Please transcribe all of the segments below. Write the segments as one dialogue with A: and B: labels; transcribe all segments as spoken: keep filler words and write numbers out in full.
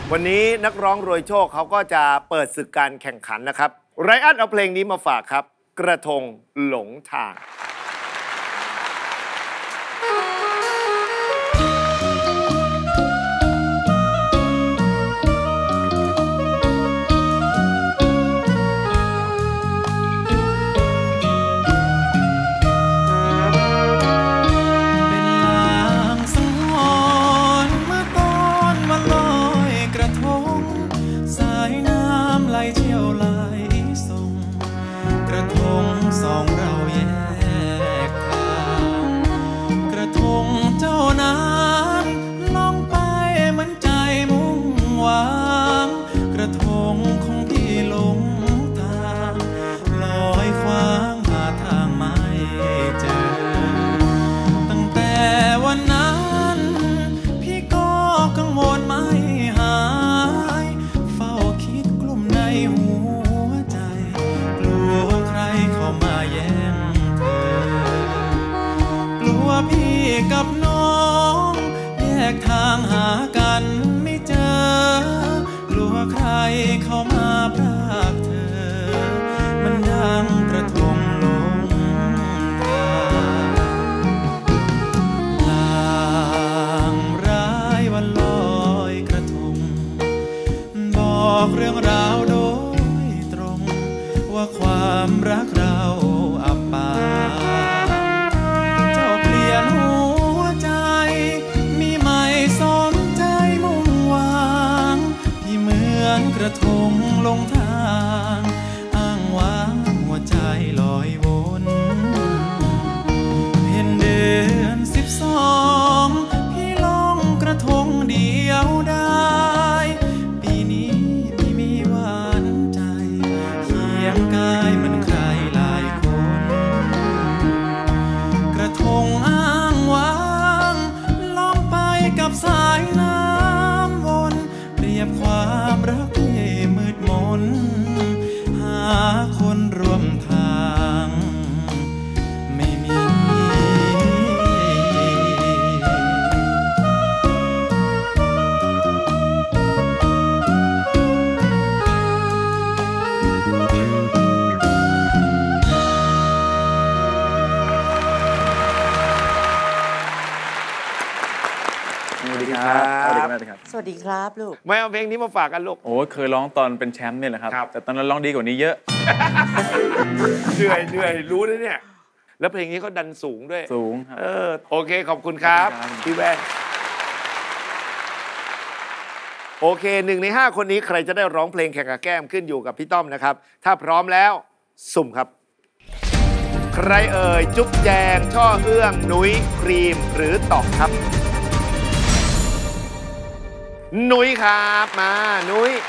A: วันนี้นักร้องรวยโชคเขาก็จะเปิดศึกการแข่งขันนะครับไรอันเอาเพลงนี้มาฝากครับกระทงหลงทาง
B: กับน้องแยกทางหากันไม่เจอกลัวใครเข้ามาพรากเธอมันดังกระทงลงทางลางร้ายวันลอยกระทงบอกเรื่องราวโดยตรงว่าความรักเราอับปางเจ้าเปลี่ยนหัวใจมีใหม่สมใจมุ่งหวังที่เหมือนกระทงลงทางอ้างว้างหัวใจลอยวนเพ็ญเดือนสิบสองพี่ลงกระทงเดียวได้ปีนี้ไม่มีหวานใจเคียงกายเหมือนใครหลายคนกระทงอ้างว้างล่องไปกับสายน้ำวนเปรียบความรักที่มืดมนหาคนร่วมทางไม่มี
A: สวัสดีครับ
C: สวัสดีครับลูก
A: ไม่เอาเพลงนี้มาฝากกันลูก
D: โอ้เคยร้องตอนเป็นแชมป์เนี่ยแหละครับแต่ตอนนั้นร้องดีกว่านี้เยอะ
A: เหนื่อยเหนื่อยรู้นะเนี่ยแล้วเพลงนี้ก็ดันสูงด้วย
D: สูงครับ
A: เออโอเคขอบคุณครับพี่แว่นโอเคหนึ่งในห้าคนนี้ใครจะได้ร้องเพลงแข่งกับแก้มขึ้นอยู่กับพี่ต้อมนะครับถ้าพร้อมแล้วสุ่มครับใครเอ่ยจุ๊บแจงช่อเอื้องนุ้ยครีมหรือตอกครับนุ้ยครับมานุ้ย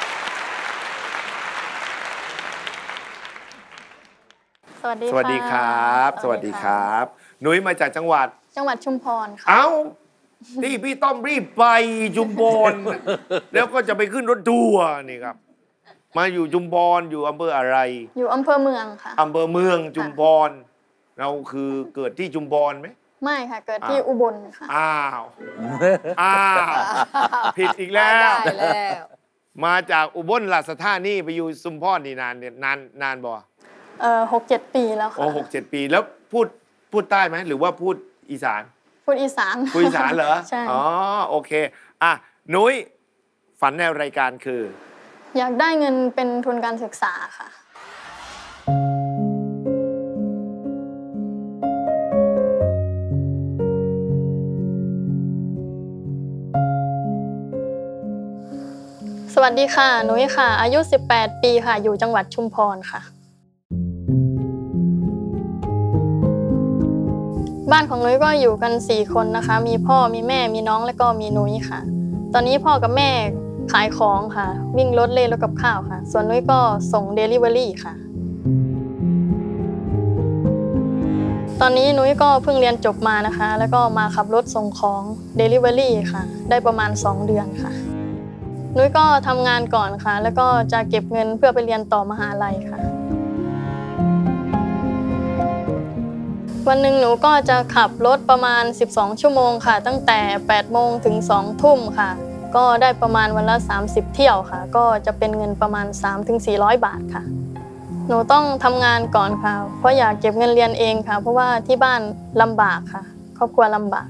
E: สวัสดี
A: สวัสดีครับสวัสดีครับนุ้ยมาจากจังหวัด
E: จังหวัดชุมพรค่ะ
A: เอ้านี่พี่ต้อมรีบไปชุมพรแล้วก็จะไปขึ้นรถทัวร์นี่ครับมาอยู่ชุมพรอยู่อำเภออะไร
E: อยู่อำเภอเมืองค่ะ
A: อำเภอเมืองชุมพรเราคือเกิดที่ชุมพรไหม
E: ไม่ค่ะเกิดที่อุบลค่ะ
A: อ้าวอ้าวผิดอีกแล้วมาจากอุบลราชธานีไปอยู่ชุมพรนี่นานเนี่ยนานนานบ่
E: เอ่อหกเจ็ดปีแล้วค่ะ
A: โอ้หกเจ็ดปีแล้วพูดพูดใต้ไหมหรือว่าพูดอีสาน
E: พูดอีสาน
A: พูดอีสานเหรอ
E: ใช่
A: อ๋อโอเคอ่ะนุ้ยฝันในรายการคือ
E: อยากได้เงินเป็นทุนการศึกษาค่ะสวัสดีค่ะนุ้ยค่ะอายุสิบแปดปีค่ะอยู่จังหวัดชุมพรค่ะบ้านของนุ้ยก็อยู่กันสี่คนนะคะมีพ่อมีแม่มีน้องและก็มีนุ้ยค่ะตอนนี้พ่อกับแม่ขายของค่ะวิ่งรถเล่รถกับข้าวค่ะส่วนนุ้ยก็ส่งเดลิเวอรี่ค่ะตอนนี้นุ้ยก็เพิ่งเรียนจบมานะคะแล้วก็มาขับรถส่งของเดลิเวอรี่ค่ะได้ประมาณสองเดือนค่ะนุ้ยก็ทำงานก่อนค่ะแล้วก็จะเก็บเงินเพื่อไปเรียนต่อมหาลัยค่ะวันหนึ่งหนูก็จะขับรถประมาณสิบสองชั่วโมงค่ะตั้งแต่แปดโมงถึงสองทุ่มค่ะก็ได้ประมาณวันละสามสิบเที่ยวค่ะก็จะเป็นเงินประมาณ สามถึงสี่ร้อย บาทค่ะหนูต้องทำงานก่อนค่ะเพราะอยากเก็บเงินเรียนเองค่ะเพราะว่าที่บ้านลำบากค่ะครอบครัวลำบาก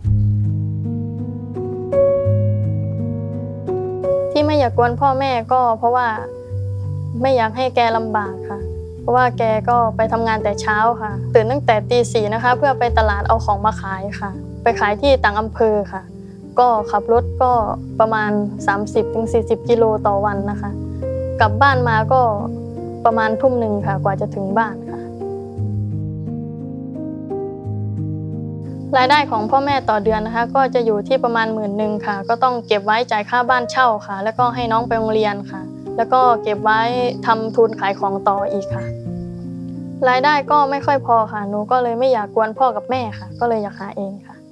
E: ที่ไม่อยากกวนพ่อแม่ก็เพราะว่าไม่อยากให้แกลำบากค่ะเพราะว่าแกก็ไปทำงานแต่เช้าค่ะตื่นตั้งแต่ตีสี่นะคะเพื่อไปตลาดเอาของมาขายค่ะไปขายที่ต่างอำเภอค่ะก็ขับรถก็ประมาณ สามสิบถึงสี่สิบ กิโลต่อวันนะคะกลับบ้านมาก็ประมาณทุ่มหนึ่งค่ะกว่าจะถึงบ้านค่ะรายได้ของพ่อแม่ต่อเดือนนะคะก็จะอยู่ที่ประมาณหมื่นหนึ่งค่ะก็ต้องเก็บไว้จ่ายค่าบ้านเช่าค่ะแล้วก็ให้น้องไปโรงเรียนค่ะแล้วก็เก็บไว้ทำทุนขายของต่ออีกค่ะรายได้ก็ไม่ค่อยพอค่ะหนูก็เลยไม่อยากกวนพ่อกับแม่ค่ะก็เลยอยากหาเองค่ะ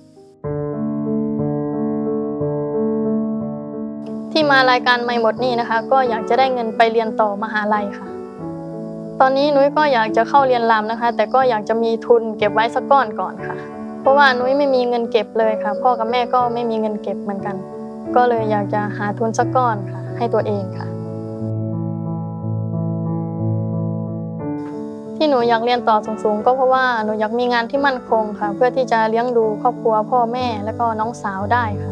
E: ที่มารายการไม่หมดนี่นะคะก็อยากจะได้เงินไปเรียนต่อมหาลัยค่ะตอนนี้นุ้ยก็อยากจะเข้าเรียนรำนะคะแต่ก็อยากจะมีทุนเก็บไว้สักก้อนก่อนค่ะเพราะว่านุ้ยไม่มีเงินเก็บเลยค่ะพ่อกับแม่ก็ไม่มีเงินเก็บเหมือนกันก็เลยอยากจะหาทุนสักก้อนค่ะให้ตัวเองค่ะที่หนูอยากเรียนต่อสูงๆก็เพราะว่าหนูอยากมีงานที่มั่นคงค่ะเพื่อที่จะเลี้ยงดูครอบครัวพ่อแม่แล้วก็น้องสาวได้ค่ะ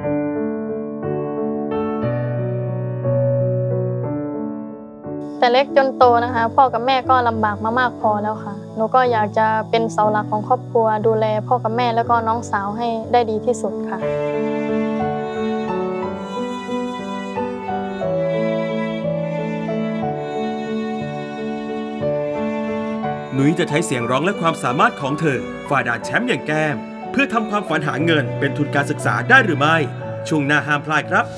E: แต่เล็กจนโตนะคะพ่อกับแม่ก็ลำบากมามากพอแล้วค่ะหนูก็อยากจะเป็นเสาหลักของครอบครัวดูแลพ่อกับแม่แล้วก็น้องสาวให้ได้ดีที่สุดค่ะ
C: หนุ้ยจะใช้เสียงร้องและความสามารถของเธอฝ่าด่านแชมป์อย่างแก้มเพื่อทำความฝันหาเงินเป็นทุนการศึกษาได้หรือไม่ช่วงหน้าห้ามพลาดครับ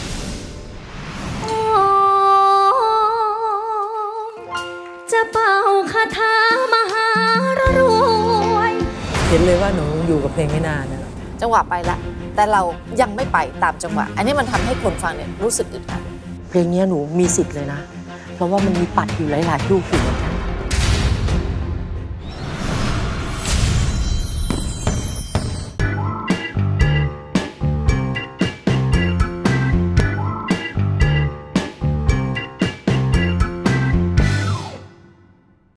F: จะเป่าคาถามหารวยเห็นเลยว่าหนูอยู่กับเพลงไม่นานนะจังหวะไปละแต่เรายังไม่ไปตามจังหวะอันนี้มันทำให้คนฟังเนี่ยรู้สึกอึดอัดเพลงนี้หนูมีสิทธิ์เลยนะเพราะว่ามันมีปัดอยู่หลายๆลูกอยู่เหมือนกัน